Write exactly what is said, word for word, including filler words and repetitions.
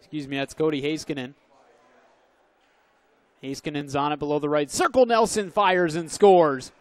Excuse me, that's Cody Heiskanen. Heiskanen's on it below the right circle. Nelson fires and scores.